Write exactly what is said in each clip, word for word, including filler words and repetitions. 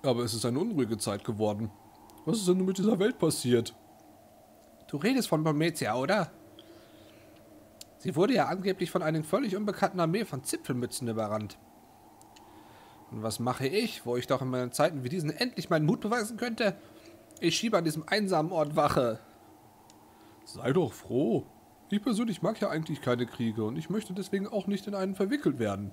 Aber es ist eine unruhige Zeit geworden. Was ist denn nun mit dieser Welt passiert? Du redest von Pomezia, oder? Sie wurde ja angeblich von einer völlig unbekannten Armee von Zipfelmützen überrannt. Und was mache ich, wo ich doch in meinen Zeiten wie diesen endlich meinen Mut beweisen könnte? Ich schiebe an diesem einsamen Ort Wache. Sei doch froh. Ich persönlich mag ja eigentlich keine Kriege und ich möchte deswegen auch nicht in einen verwickelt werden.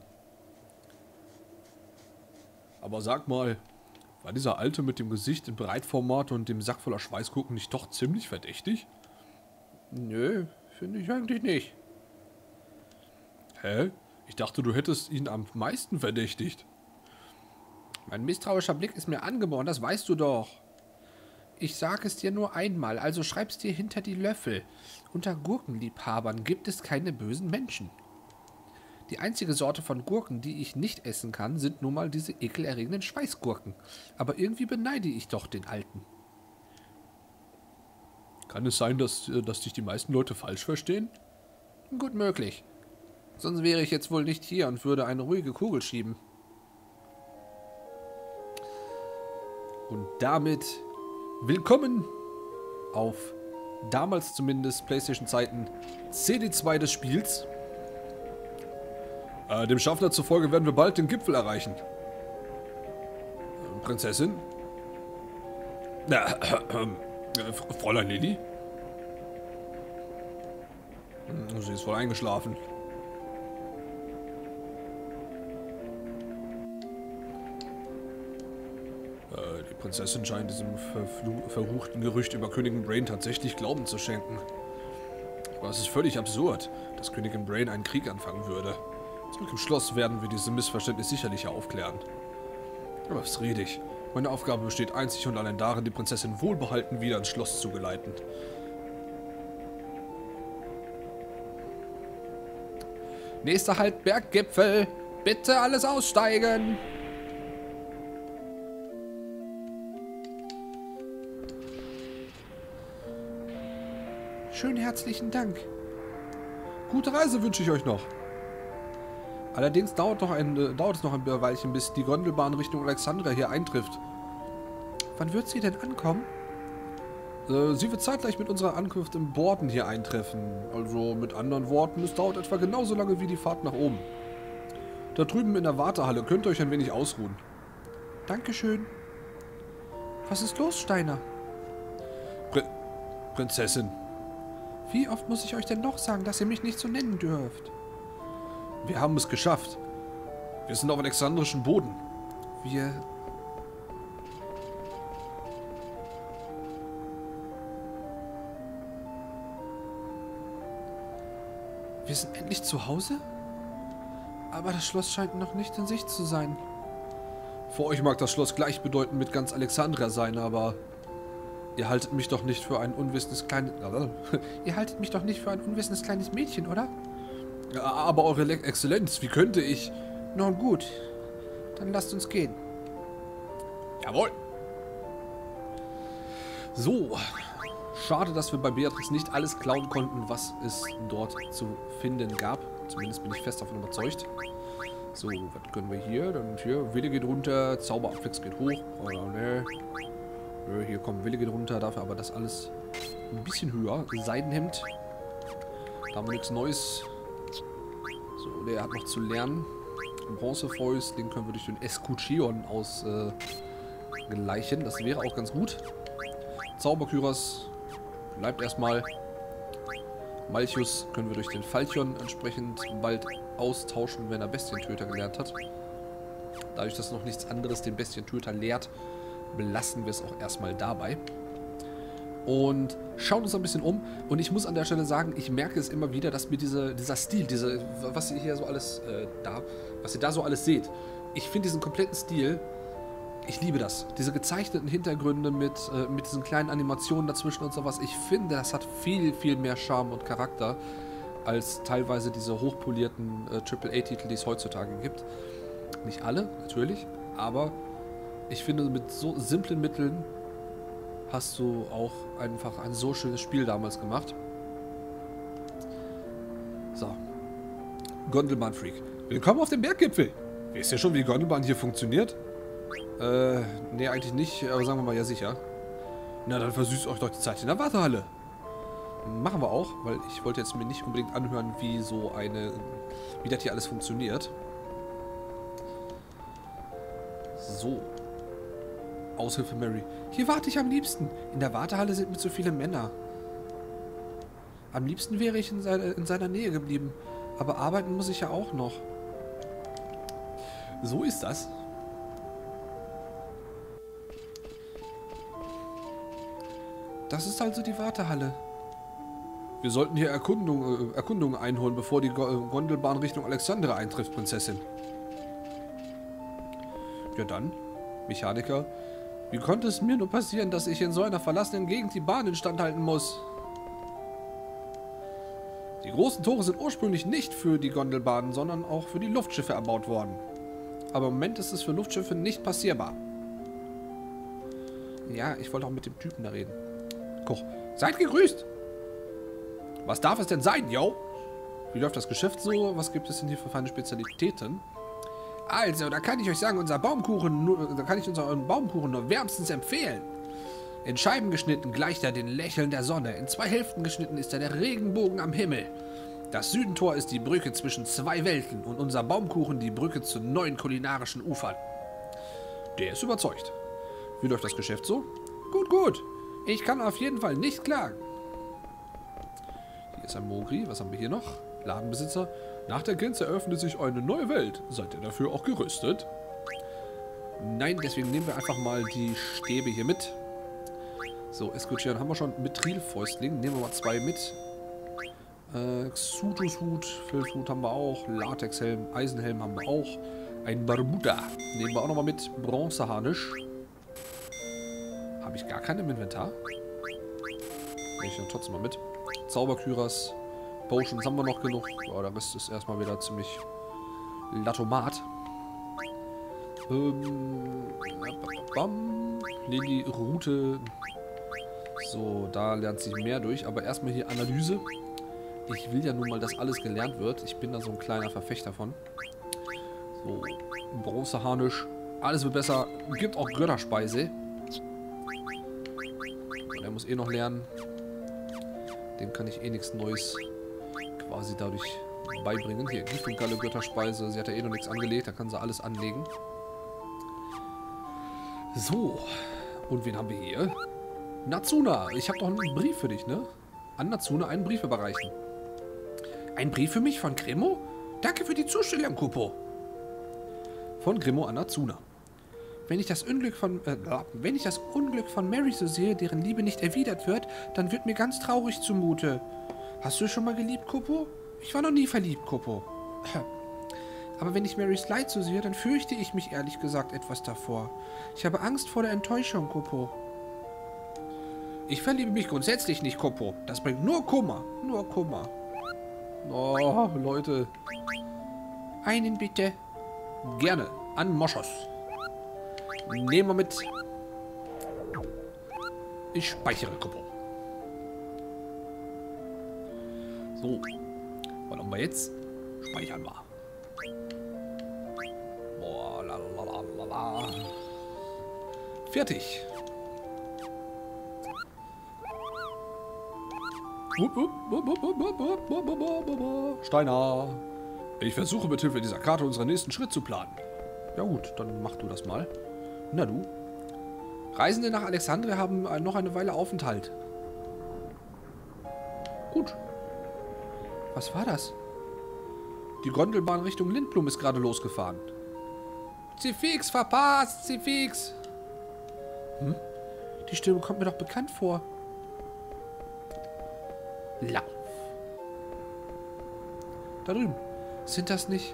Aber sag mal, war dieser Alte mit dem Gesicht in Breitformat und dem Sack voller Schweißgurken nicht doch ziemlich verdächtig? Nö, finde ich eigentlich nicht. Hä? Ich dachte, du hättest ihn am meisten verdächtigt. Mein misstrauischer Blick ist mir angeboren, das weißt du doch. Ich sag es dir nur einmal, also schreib's dir hinter die Löffel. Unter Gurkenliebhabern gibt es keine bösen Menschen. Die einzige Sorte von Gurken, die ich nicht essen kann, sind nun mal diese ekelerregenden Schweißgurken. Aber irgendwie beneide ich doch den Alten. Kann es sein, dass, dass dich die meisten Leute falsch verstehen? Gut möglich. Sonst wäre ich jetzt wohl nicht hier und würde eine ruhige Kugel schieben. Und damit willkommen auf damals zumindest PlayStation-Zeiten C D zwei des Spiels. Äh, dem Schaffner zufolge werden wir bald den Gipfel erreichen. Äh, Prinzessin? Äh, äh, äh, Fräulein Lili? Hm, sie ist wohl eingeschlafen. Die Prinzessin scheint diesem verruchten Gerücht über Königin Brain tatsächlich Glauben zu schenken. Aber es ist völlig absurd, dass Königin Brain einen Krieg anfangen würde. Zurück im Schloss werden wir diese Missverständnis sicherlich aufklären. Aber was rede ich? Meine Aufgabe besteht einzig und allein darin, die Prinzessin wohlbehalten wieder ins Schloss zu geleiten. Nächster Halt, Berggipfel. Bitte alles aussteigen. Schönen herzlichen Dank. Gute Reise wünsche ich euch noch. Allerdings dauert, noch ein, äh, dauert es noch ein Weilchen, bis die Gondelbahn Richtung Alexandria hier eintrifft. Wann wird sie denn ankommen? Äh, sie wird zeitgleich mit unserer Ankunft im Borden hier eintreffen. Also mit anderen Worten, es dauert etwa genauso lange wie die Fahrt nach oben. Da drüben in der Wartehalle könnt ihr euch ein wenig ausruhen. Dankeschön. Was ist los, Steiner? Pr Prinzessin. Wie oft muss ich euch denn noch sagen, dass ihr mich nicht so nennen dürft? Wir haben es geschafft. Wir sind auf alexandrischen Boden. Wir... Wir sind endlich zu Hause? Aber das Schloss scheint noch nicht in Sicht zu sein. Für euch mag das Schloss gleichbedeutend mit ganz Alexandria sein, aber... Ihr haltet mich doch nicht für ein unwissendes kleines... Ihr haltet mich doch nicht für ein unwissendes kleines Mädchen, oder? Ja, aber eure Le Exzellenz, wie könnte ich... Nun gut, dann lasst uns gehen. Jawohl. So. Schade, dass wir bei Beatrix nicht alles klauen konnten, was es dort zu finden gab. Zumindest bin ich fest davon überzeugt. So, was können wir hier? Dann hier, Wille geht runter, Zauberabfix geht hoch. Oh, ne. Hier kommen Wille geht runter, dafür aber das alles ein bisschen höher. Seidenhemd. Da haben wir nichts Neues. So, der hat noch zu lernen. Bronzefäust, den können wir durch den Escucheon ausgleichen. Äh, das wäre auch ganz gut. Zauberkyras bleibt erstmal. Malchus können wir durch den Falchion entsprechend bald austauschen, wenn er Bestientöter gelernt hat. Dadurch, dass noch nichts anderes den Bestientöter lehrt, belassen wir es auch erstmal dabei. Und schauen uns ein bisschen um. Und ich muss an der Stelle sagen, ich merke es immer wieder, dass mir diese, dieser Stil, diese, was ihr hier so alles äh, da, was ihr da so alles seht, ich finde diesen kompletten Stil, ich liebe das. Diese gezeichneten Hintergründe mit, äh, mit diesen kleinen Animationen dazwischen und sowas. Ich finde, das hat viel, viel mehr Charme und Charakter als teilweise diese hochpolierten äh, Triple A Titel, die es heutzutage gibt. Nicht alle, natürlich, aber ich finde, mit so simplen Mitteln hast du auch einfach ein so schönes Spiel damals gemacht. So. Gondelbahn-Freak. Willkommen auf dem Berggipfel. Wisst ihr schon, wie Gondelbahn hier funktioniert? Äh, nee, eigentlich nicht, aber sagen wir mal ja sicher. Na, dann versüßt euch doch die Zeit in der Wartehalle. Machen wir auch, weil ich wollte jetzt mir nicht unbedingt anhören, wie so eine, wie das hier alles funktioniert. So. Aushilfe Mary. Hier warte ich am liebsten. In der Wartehalle sind mir zu viele Männer. Am liebsten wäre ich in, seine, in seiner Nähe geblieben. Aber arbeiten muss ich ja auch noch. So ist das. Das ist also die Wartehalle. Wir sollten hier Erkundung, äh, Erkundungen einholen, bevor die Go Gondelbahn Richtung Alexandria eintrifft, Prinzessin. Ja dann, Mechaniker. Wie konnte es mir nur passieren, dass ich in so einer verlassenen Gegend die Bahn instand halten muss? Die großen Tore sind ursprünglich nicht für die Gondelbahnen, sondern auch für die Luftschiffe erbaut worden. Aber im Moment ist es für Luftschiffe nicht passierbar. Ja, ich wollte auch mit dem Typen da reden. Koch, seid gegrüßt! Was darf es denn sein, yo? Wie läuft das Geschäft so? Was gibt es denn hier für feine Spezialitäten? Also, da kann ich euch sagen, unser Baumkuchen, nur, da kann ich unseren Baumkuchen nur wärmstens empfehlen. In Scheiben geschnitten gleicht er den Lächeln der Sonne. In zwei Hälften geschnitten ist er der Regenbogen am Himmel. Das Südentor ist die Brücke zwischen zwei Welten und unser Baumkuchen die Brücke zu neuen kulinarischen Ufern. Der ist überzeugt. Wie läuft das Geschäft so? Gut, gut. Ich kann auf jeden Fall nicht klagen. Hier ist ein Mogri. Was haben wir hier noch? Ladenbesitzer. Nach der Grenze eröffnet sich eine neue Welt. Seid ihr dafür auch gerüstet? Nein, deswegen nehmen wir einfach mal die Stäbe hier mit. So, Escutieren haben wir schon. Mithrilfäustling. Nehmen wir mal zwei mit. Äh, Xutushut, Filzhut haben wir auch. Latexhelm, Eisenhelm haben wir auch. Ein Barbuda nehmen wir auch nochmal mit. Bronzeharnisch. Habe ich gar keinen im Inventar? Nehme ich dann trotzdem mal mit. Zauberküras. Potions haben wir noch genug. Oh, der Rest ist erstmal wieder ziemlich Latomat. Ähm, bam, Lili, Route. So, da lernt sich mehr durch. Aber erstmal hier Analyse. Ich will ja nun mal, dass alles gelernt wird. Ich bin da so ein kleiner Verfechter von. So, Bronzeharnisch. Alles wird besser. Gibt auch Götterspeise. Der muss eh noch lernen. Dem kann ich eh nichts Neues quasi dadurch beibringen. Hier, Gift und Galle, Götterspeise. Sie hat ja eh noch nichts angelegt. Da kann sie alles anlegen. So. Und wen haben wir hier? Natsuna. Ich habe doch einen Brief für dich, ne? An Natsuna einen Brief überreichen. Ein Brief für mich von Grimo? Danke für die Zustellung, Kupo. Von Grimo an Natsuna. Wenn ich das Unglück von äh, wenn ich das Unglück von Mary so sehe, deren Liebe nicht erwidert wird, dann wird mir ganz traurig zumute. Hast du schon mal geliebt, Kupo? Ich war noch nie verliebt, Kupo. Aber wenn ich Marys Leid so sehe, dann fürchte ich mich ehrlich gesagt etwas davor. Ich habe Angst vor der Enttäuschung, Kupo. Ich verliebe mich grundsätzlich nicht, Kupo. Das bringt nur Kummer. Nur Kummer. Oh, Leute. Einen bitte. Gerne. An Moschus. Nehmen wir mit. Ich speichere, Kupo. So. Was haben wir jetzt? Speichern wir. Boah, lalalala. Fertig. Steiner. Ich versuche mit Hilfe dieser Karte unseren nächsten Schritt zu planen. Ja gut, dann mach du das mal. Na du. Reisende nach Alexandria haben noch eine Weile Aufenthalt. Gut. Was war das? Die Gondelbahn Richtung Lindblum ist gerade losgefahren. Zifix, verpasst, Zifix. Hm? Die Stimme kommt mir doch bekannt vor. Lauf. Da drüben. Sind das nicht...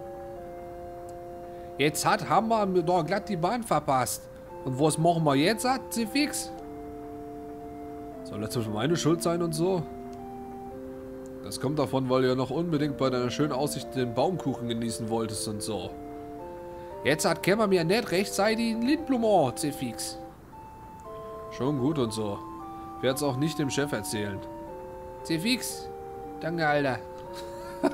Jetzt hat, haben wir doch glatt die Bahn verpasst. Und was machen wir jetzt, sagt Zifix? Soll das meine Schuld sein und so? Das kommt davon, weil du ja noch unbedingt bei deiner schönen Aussicht den Baumkuchen genießen wolltest und so. Jetzt hat Kämmer mir nicht recht, sei die Lindblum, Zifix. Schon gut und so. Ich werde es auch nicht dem Chef erzählen. Zifix. Danke, Alter.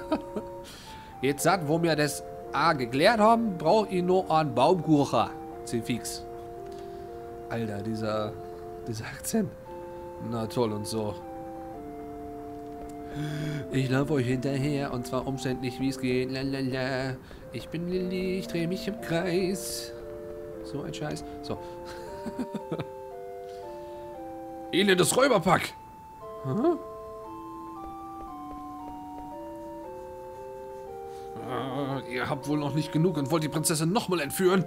Jetzt sagt, wo wir das A geklärt haben, brauche ich nur einen Baumkuchen. C-Fix. Alter, dieser, dieser Akzent. Na toll und so. Ich laufe euch hinterher und zwar umständlich wie es geht. Lalala. Ich bin Lilly, ich drehe mich im Kreis. So ein Scheiß. So. Elendes Räuberpack! Huh? Ah, ihr habt wohl noch nicht genug und wollt die Prinzessin nochmal entführen.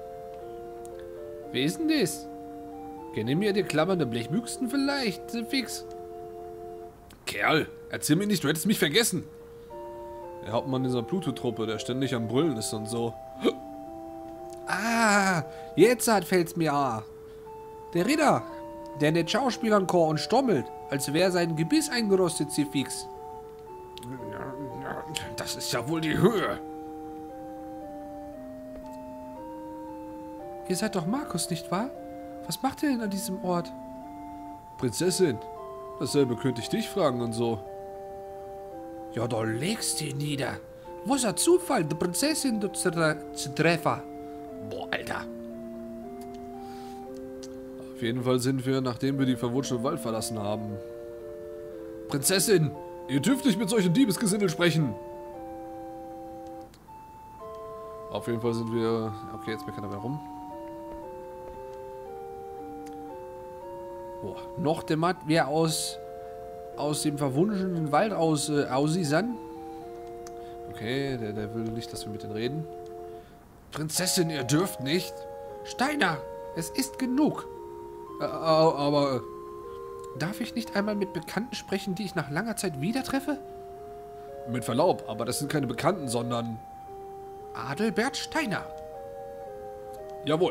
Wer ist denn das? Kennen mir die klammernde Blechbüchsen vielleicht? Fix. Kerl, erzähl mir nicht, du hättest mich vergessen. Der Hauptmann dieser Pluto-Truppe, der ständig am Brüllen ist und so. Ah, jetzt fällt's mir an. Der Ritter, der in den Schauspielern chor und stommelt, als wäre sein Gebiss eingerostet, sie fix. Das ist ja wohl die Höhe. Ihr seid doch Markus, nicht wahr? Was macht ihr denn an diesem Ort? Prinzessin, dasselbe könnte ich dich fragen und so. Ja, da legst du nieder. Was ein Zufall, die Prinzessin zu, zu treffen. Boah, Alter. Auf jeden Fall sind wir, nachdem wir die verwunschte Wald verlassen haben. Prinzessin, ihr dürft nicht mit solchen Diebesgesindel sprechen. Auf jeden Fall sind wir... Okay, jetzt meckert er mehr rum. Boah, noch dämmert wer aus... aus dem verwunschenen Wald aus... Äh, aussiesan. Okay, der, der will nicht, dass wir mit denen reden. Prinzessin, ihr dürft nicht. Steiner, es ist genug. Äh, aber... Äh, darf ich nicht einmal mit Bekannten sprechen, die ich nach langer Zeit wieder treffe? Mit Verlaub, aber das sind keine Bekannten, sondern... Adelbert Steiner. Jawohl.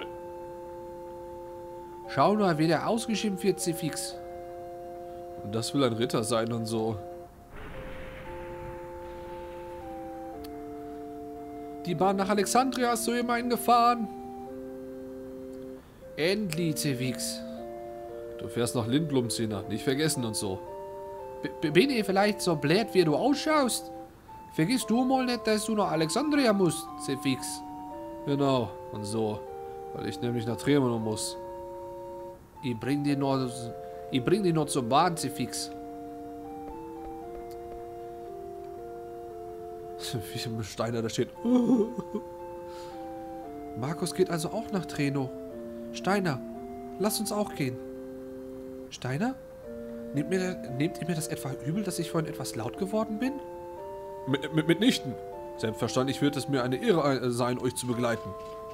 Schau nur, wie der ausgeschimpft wird, C-Fix. Und das will ein Ritter sein und so. Die Bahn nach Alexandria ist so immerhin gefahren. Endlich, C-Fix. Du fährst nach Lindblum, Zina. Nicht vergessen und so. B bin ich vielleicht so blöd, wie du ausschaust? Vergiss du mal nicht, dass du nach Alexandria musst, C-Fix. Genau, und so. Weil ich nämlich nach Tremano muss. Ich bring dich noch, ich bring dich noch zur Bahn, C-Fix. Wie ein Steiner da steht. Markus geht also auch nach Treno. Steiner, lass uns auch gehen. Steiner? Nehmt, mir, nehmt ihr mir das etwa übel, dass ich vorhin etwas laut geworden bin? Mit, mit, mitnichten. Selbstverständlich wird es mir eine Ehre sein, euch zu begleiten.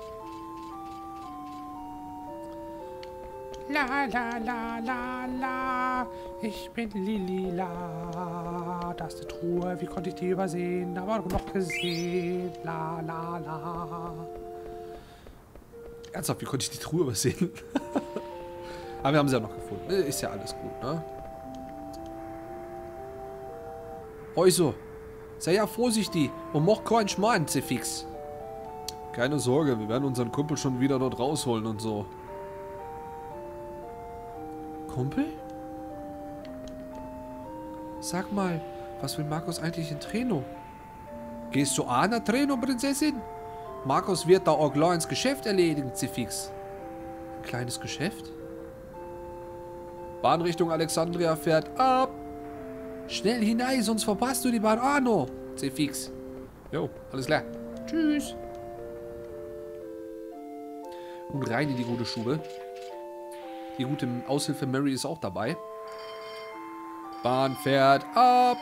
La la la la la, ich bin Lilila. Da ist eine Truhe, wie konnte ich die übersehen? Aber noch gesehen. La la la. Ernsthaft, wie konnte ich die Truhe übersehen? Aber wir haben sie ja noch gefunden. Ist ja alles gut, ne? Also, sei ja vorsichtig und mach keinen Schmarrn, C-Fix. Keine Sorge, wir werden unseren Kumpel schon wieder dort rausholen und so. Kumpel? Sag mal, was will Markus eigentlich in Treno? Gehst du auch nach Treno, Prinzessin? Markus wird da auch gleich ins Geschäft erledigen, C-Fix. Ein kleines Geschäft? Bahn Richtung Alexandria fährt ab. Schnell hinein, sonst verpasst du die Bahn auch noch, C-Fix. Jo, alles klar. Tschüss. Und rein in die gute Stube. Die gute Aushilfe Mary ist auch dabei. Bahn fährt ab.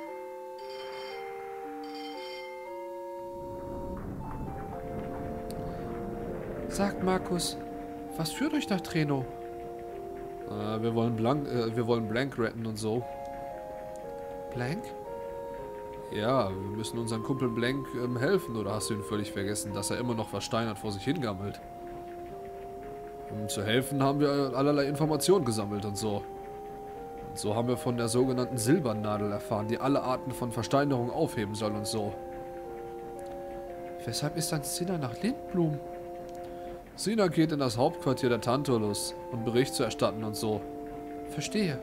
Sagt Markus, was führt euch nach Treno? Äh, wir wollen Blank, äh, wir wollen Blank retten und so. Blank? Ja, wir müssen unseren Kumpel Blank ähm, helfen, oder hast du ihn völlig vergessen, dass er immer noch versteinert vor sich hingammelt? Um zu helfen, haben wir allerlei Informationen gesammelt und so. Und so haben wir von der sogenannten Silbernadel erfahren, die alle Arten von Versteinerung aufheben soll und so. Weshalb ist dann Sina nach Lindblum? Sina geht in das Hauptquartier der Tantalus, um Bericht zu erstatten und so. Verstehe.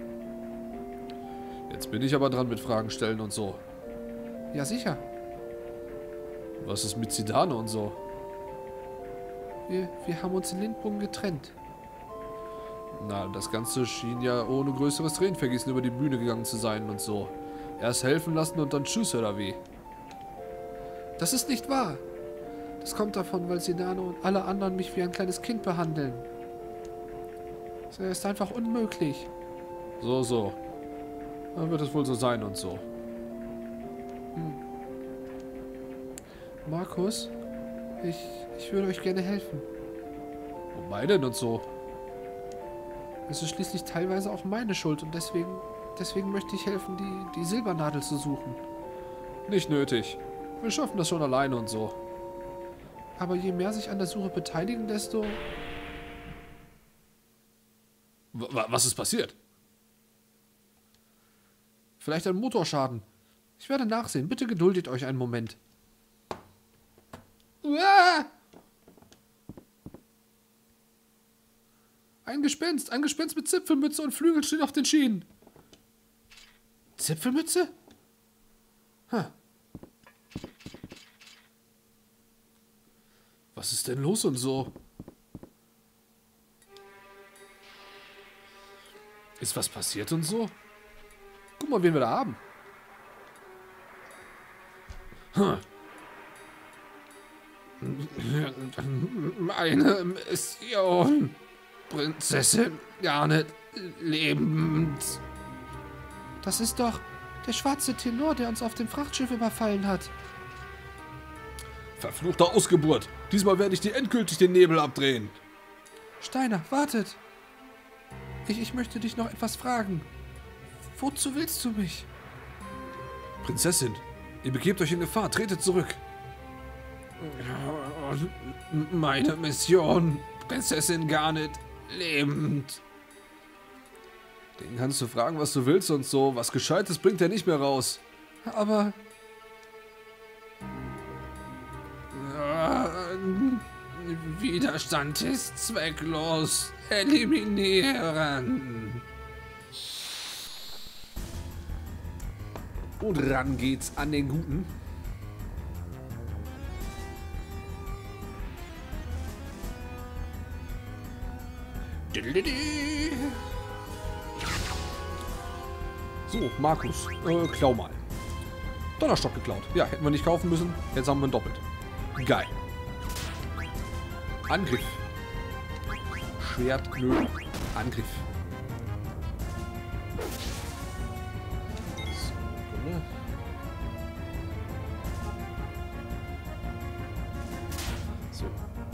Jetzt bin ich aber dran mit Fragen stellen und so. Ja, sicher. Was ist mit Zidane und so? Wir, wir haben uns in Lindbrunn getrennt. Na, das Ganze schien ja ohne größeres Tränenvergießen über die Bühne gegangen zu sein und so. Erst helfen lassen und dann tschüss oder wie? Das ist nicht wahr. Das kommt davon, weil Sinano und alle anderen mich wie ein kleines Kind behandeln. Das ist einfach unmöglich. So, so. Dann wird es wohl so sein und so. Hm. Markus, ich, ich würde euch gerne helfen. Wobei denn und so? Es ist schließlich teilweise auch meine Schuld und deswegen, deswegen möchte ich helfen, die, die Silbernadel zu suchen. Nicht nötig. Wir schaffen das schon alleine und so. Aber je mehr sich an der Suche beteiligen, desto... W was ist passiert? Vielleicht ein Motorschaden. Ich werde nachsehen. Bitte geduldet euch einen Moment. Uah! Ein Gespenst. Ein Gespenst mit Zipfelmütze und Flügel steht auf den Schienen. Zipfelmütze? Huh. Was ist denn los und so? Ist was passiert und so? Guck mal, wen wir da haben. Hm. Meine Mission. Prinzessin Garnet lebend. Das ist doch der schwarze Tenor, der uns auf dem Frachtschiff überfallen hat. Verfluchte Ausgeburt. Diesmal werde ich dir endgültig den Nebel abdrehen. Steiner, wartet. Ich, ich möchte dich noch etwas fragen. Wozu willst du mich? Prinzessin, ihr begebt euch in Gefahr. Tretet zurück. Meine Mission. Prinzessin Garnet lebend. Den kannst du fragen, was du willst und so. Was Gescheites bringt er nicht mehr raus. Aber... Widerstand ist zwecklos. Eliminieren. Und ran geht's an den Guten. So, Markus, äh, klau mal. Donnerstock geklaut. Ja, hätten wir nicht kaufen müssen. Jetzt haben wir ihn doppelt. Geil. Angriff. Schwert, nö. Angriff. So.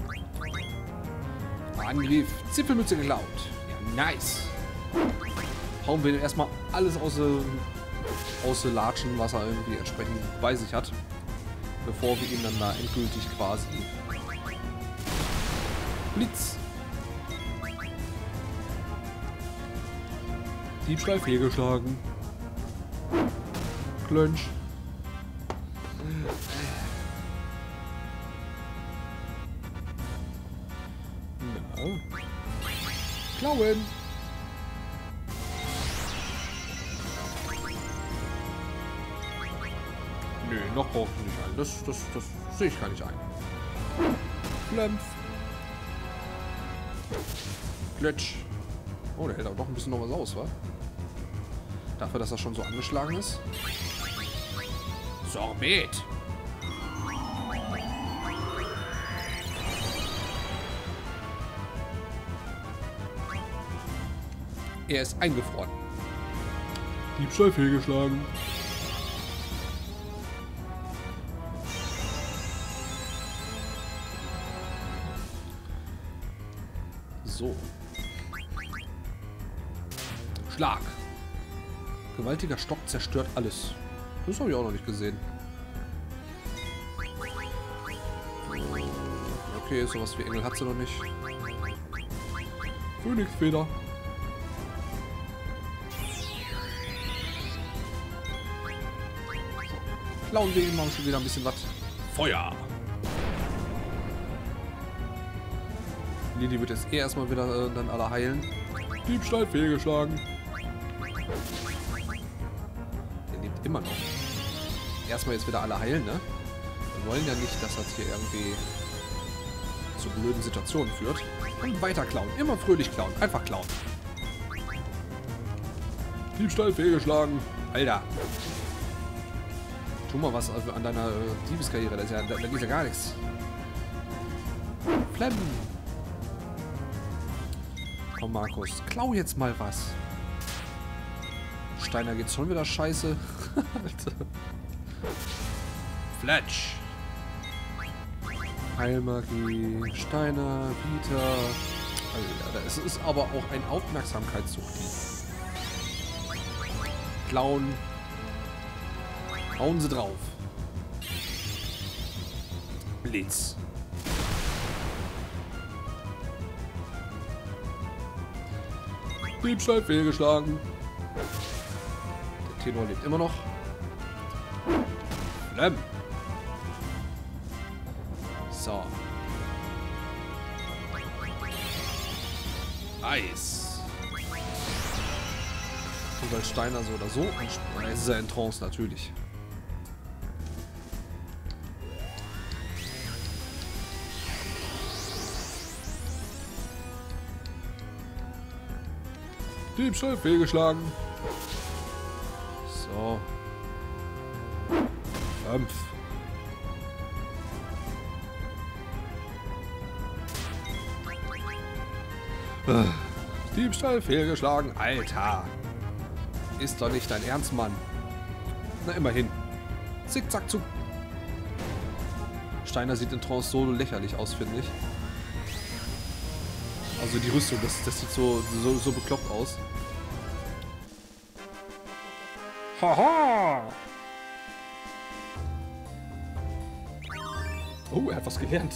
Angriff. Zipfelmütze geklaut. Ja, nice. Hauen wir erstmal alles aus, aus Latschen, was er irgendwie entsprechend bei sich hat. Bevor wir ihn dann da endgültig quasi... Blitz. Diebstahl fehlgeschlagen. Klönsch. Ja. Klauen. Nö, noch braucht ihr nicht ein. Das, das, das sehe ich gar nicht ein. Flampf. Glitch. Oh, der hält aber doch ein bisschen noch was aus, wa? Dafür, dass er schon so angeschlagen ist. Sorbet. Er ist eingefroren. Diebstahl fehlgeschlagen. So. Schlag. Gewaltiger Stock zerstört alles. Das habe ich auch noch nicht gesehen. Okay, sowas wie Engel hat sie noch nicht. Phönixfeder. So. Klauen wir ihn mal schon wieder ein bisschen was. Feuer. Lili wird jetzt eh erstmal wieder äh, dann alle heilen. Diebstahl fehlgeschlagen. Der lebt immer noch. Erstmal jetzt wieder alle heilen, ne? Wir wollen ja nicht, dass das hier irgendwie zu blöden Situationen führt. Und weiter klauen. Immer fröhlich klauen. Einfach klauen. Diebstahl fehlgeschlagen. Alter. Tu mal was an deiner äh, Diebeskarriere. Da, ist ja, da, da geht ja gar nichts. Flemmen. Komm, Markus. Klau jetzt mal was. Steiner geht schon wieder scheiße. Alter. Fletch. Heilmagie. Steiner. Vita. Alter, es ist aber auch ein Aufmerksamkeitssuchdieb. Klauen. Hauen sie drauf. Blitz. Diebstahl fehlgeschlagen. Der Tenor lebt immer noch. Flemm. So. Eis. Und als Steiner so oder so. Und es ist er in Trance natürlich. Diebstahl fehlgeschlagen. So. Fünf. Diebstahl fehlgeschlagen. Alter. Ist doch nicht dein Ernst, Mann. Na, immerhin. Zickzack zu. Steiner sieht in Trance so lächerlich aus, finde ich. Also die Rüstung, das, das sieht so, so, so bekloppt aus. Haha! Oh, er hat was gelernt.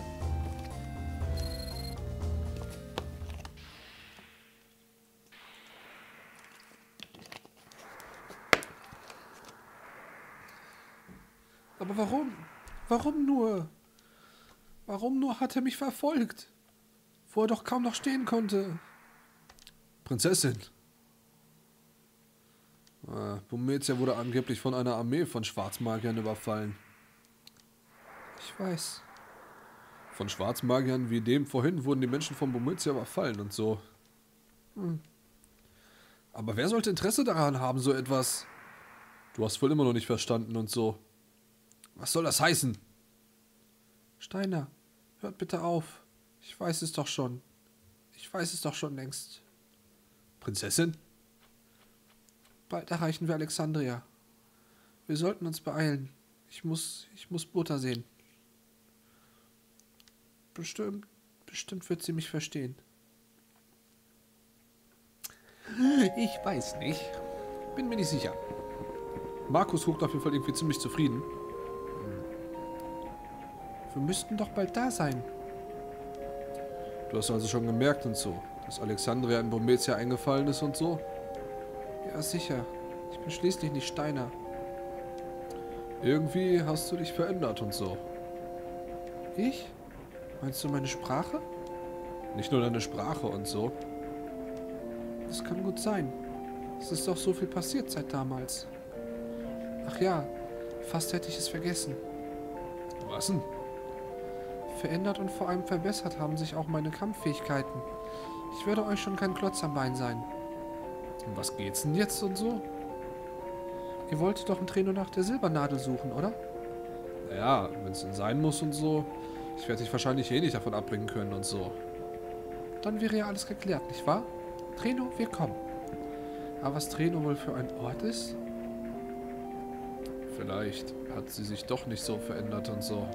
Aber warum? Warum nur? Warum nur hat er mich verfolgt? Wo er doch kaum noch stehen konnte. Prinzessin. Äh, Bometia wurde angeblich von einer Armee von Schwarzmagiern überfallen. Ich weiß. Von Schwarzmagiern wie dem vorhin wurden die Menschen von Bometia überfallen und so. Hm. Aber wer sollte Interesse daran haben, so etwas? Du hast wohl immer noch nicht verstanden und so. Was soll das heißen? Steiner, hört bitte auf. Ich weiß es doch schon. Ich weiß es doch schon längst. Prinzessin? Bald erreichen wir Alexandria. Wir sollten uns beeilen. Ich muss, ich muss Butter sehen. Bestimmt, bestimmt wird sie mich verstehen. Ich weiß nicht. Bin mir nicht sicher. Markus guckt auf jeden Fall irgendwie ziemlich zufrieden. Wir müssten doch bald da sein. Du hast also schon gemerkt und so, dass Alexandria in Bometia eingefallen ist und so? Ja, sicher. Ich bin schließlich nicht Steiner. Irgendwie hast du dich verändert und so. Ich? Meinst du meine Sprache? Nicht nur deine Sprache und so. Das kann gut sein. Es ist doch so viel passiert seit damals. Ach ja, fast hätte ich es vergessen. Was denn? Verändert und vor allem verbessert haben sich auch meine Kampffähigkeiten. Ich werde euch schon kein Klotz am Bein sein. Um was geht's denn jetzt und so? Ihr wolltet doch im Trainer nach der Silbernadel suchen, oder? Naja, wenn es denn sein muss und so. Ich werde dich wahrscheinlich eh nicht davon abbringen können und so. Dann wäre ja alles geklärt, nicht wahr? Treno, wir kommen. Aber was Treno wohl für ein Ort ist? Vielleicht hat sie sich doch nicht so verändert und so.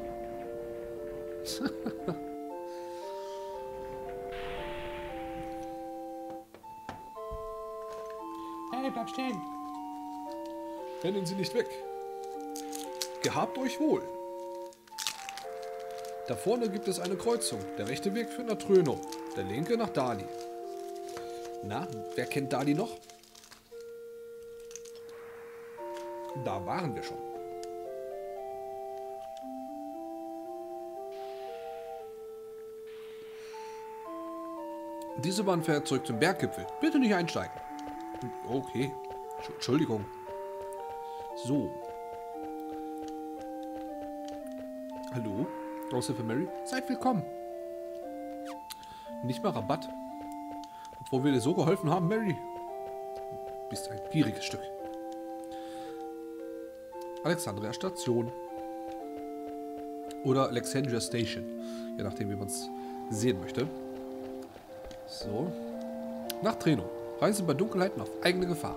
Hey, bleib stehen! Rennen Sie nicht weg! Gehabt euch wohl! Da vorne gibt es eine Kreuzung. Der rechte Weg führt nach Tröno, der linke nach Dali. Na, wer kennt Dali noch? Da waren wir schon. Diese Bahn fährt zurück zum Berggipfel. Bitte nicht einsteigen. Okay. Entschuldigung. So. Hallo? Aushilfe Mary? Seid willkommen. Nicht mal Rabatt. Obwohl wir dir so geholfen haben, Mary. Du bist ein gieriges Stück. Alexandria Station. Oder Alexandria Station. Je nachdem, wie man es sehen möchte. So. Nach Treno. Reisen bei Dunkelheiten auf eigene Gefahr.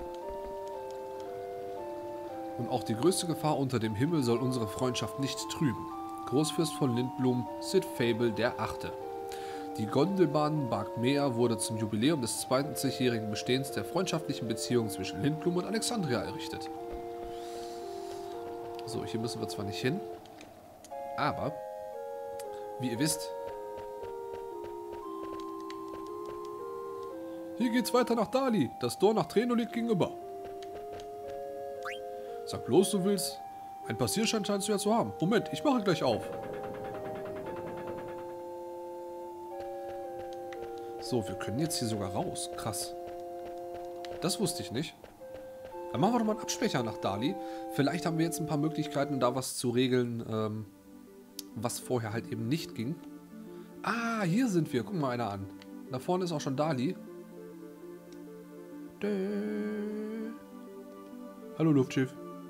Und auch die größte Gefahr unter dem Himmel soll unsere Freundschaft nicht trüben. Großfürst von Lindblum, Sid Fable der Achte. Die Gondelbahn Barkmea wurde zum Jubiläum des zwanzigjährigen Bestehens der freundschaftlichen Beziehung zwischen Lindblum und Alexandria errichtet. So, hier müssen wir zwar nicht hin, aber, wie ihr wisst, hier geht's weiter nach Dali. Das Tor nach Treno liegt gegenüber. Sag bloß, du willst. Ein Passierschein scheinst du ja zu haben. Moment, ich mache gleich auf. So, wir können jetzt hier sogar raus. Krass. Das wusste ich nicht. Dann machen wir doch mal einen Abspecher nach Dali. Vielleicht haben wir jetzt ein paar Möglichkeiten, da was zu regeln, ähm, was vorher halt eben nicht ging. Ah, hier sind wir. Guck mal einer an. Da vorne ist auch schon Dali. Dö. Hallo Luftschiff.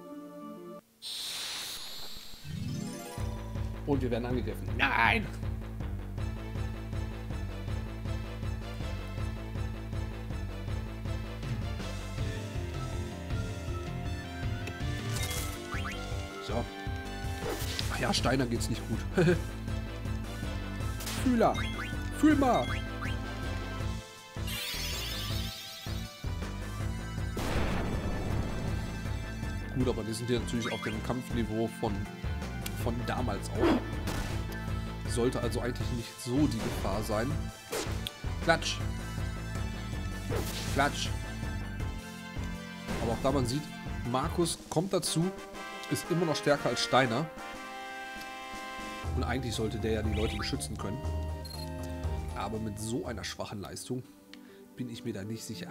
Und wir werden angegriffen. Nein! So. Ach ja, Steiner geht's nicht gut. Fühler! Fühl mal! Gut, aber die sind ja natürlich auf dem Kampfniveau von, von damals auch. Sollte also eigentlich nicht so die Gefahr sein. Klatsch! Klatsch! Aber auch da man sieht, Markus kommt dazu, ist immer noch stärker als Steiner. Und eigentlich sollte der ja die Leute beschützen können. Aber mit so einer schwachen Leistung bin ich mir da nicht sicher.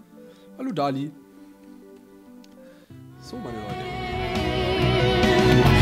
Hallo Dali. So, meine Leute.